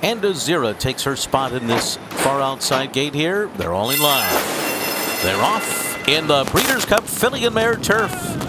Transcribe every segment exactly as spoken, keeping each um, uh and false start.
And Azira takes her spot in this far outside gate here. They're all in line. They're off in the Breeders' Cup Filly and Mare Turf.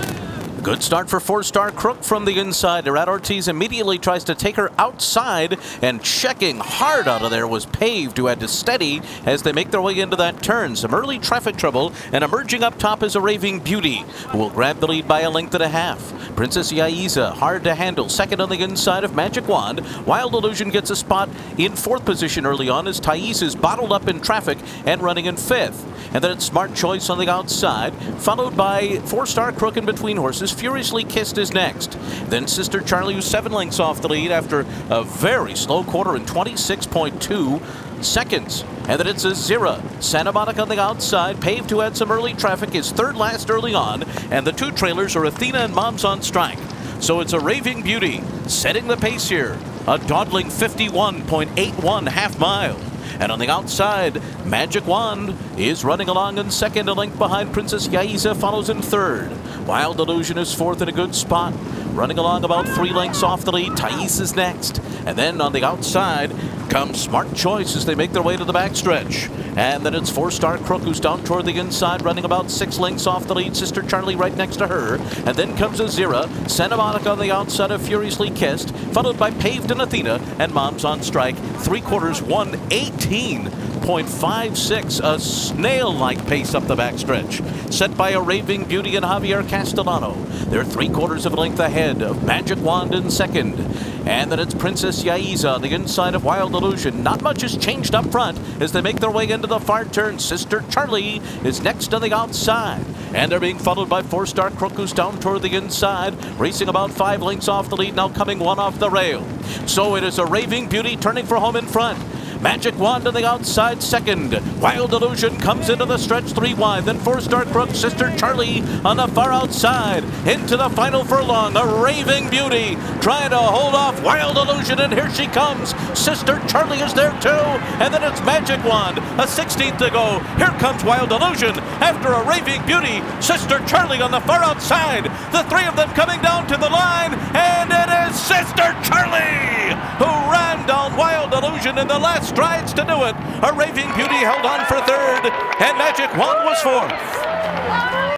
Good start for four-star Crook from the inside. Irad Ortiz immediately tries to take her outside, and checking hard out of there was Paved, who had to steady as they make their way into that turn. Some early traffic trouble, and emerging up top is a Raving Beauty, who will grab the lead by a length and a half. Princess Yaiza, hard to handle, second on the inside of Magic Wand. Wild Illusion gets a spot in fourth position early on as Thais is bottled up in traffic and running in fifth. And then it's Smart Choice on the outside, followed by four-star Crook in between horses. Furiously Kissed is next. Then Sister Charlie, who's seven lengths off the lead after a very slow quarter in twenty-six point two seconds. And then it's Azira. Santa Monica on the outside. Paved, who had some early traffic, is third last early on. And the two trailers are Athena and Moms on Strike. So it's a Raving Beauty setting the pace here. A dawdling fifty-one point eight one half mile. And on the outside, Magic Wand is running along in second, a length behind. Princess Yaiza follows in third. Wild Illusion is fourth in a good spot, running along about three lengths off the lead. Thais is next. And then on the outside comes Smart Choice as they make their way to the backstretch. And then it's four-star Crook, who's down toward the inside, running about six lengths off the lead. Sister Charlie right next to her. And then comes Azira. Santa Monica on the outside of Furiously Kissed, followed by Paved and Athena, and Moms on Strike. Three quarters, one eighteen point five six, a snail-like pace up the backstretch, set by a Raving Beauty and Javier Castellano. They're three quarters of a length ahead of Magic Wand in second. And then it's Princess Yaiza on the inside of Wild Illusion. Not much has changed up front as they make their way into the far turn. Sister Charlie is next on the outside. And they're being followed by four-star Crook, who's down toward the inside, racing about five lengths off the lead, now coming one off the rail. So it is a Raving Beauty turning for home in front. Magic Wand on the outside second. Wild Illusion comes into the stretch three wide. Then four-star Crook, Sister Charlie on the far outside. Into the final furlong, a Raving Beauty trying to hold off Wild Illusion, and here she comes. Sister Charlie is there too. And then it's Magic Wand, a sixteenth to go. Here comes Wild Illusion after a Raving Beauty. Sister Charlie on the far outside. The three of them coming down to the line, and it is Sister Charlie who ran down Wild Illusion in the last strides to do it. A Raving Beauty held on for third, and Magic Wand was fourth.